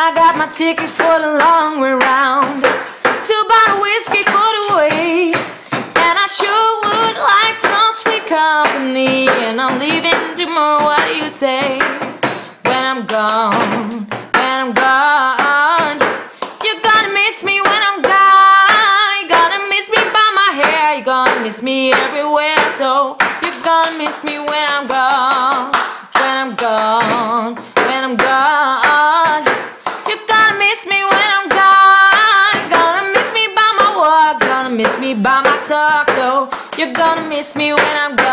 I got my ticket for the long way round, 2 bottles of whiskey for the way, and I sure would like some sweet company. And I'm leaving tomorrow, what do you say? When I'm gone, when I'm gone, you're gonna miss me when I'm gone. You're gonna miss me by my hair, you're gonna miss me everywhere. So you're gonna miss me when I'm gone, when I'm gone, when I'm gone. You're gonna miss me when I'm gone. You're gonna miss me by my walk, gonna miss me by my talk. So you're gonna miss me when I'm gone.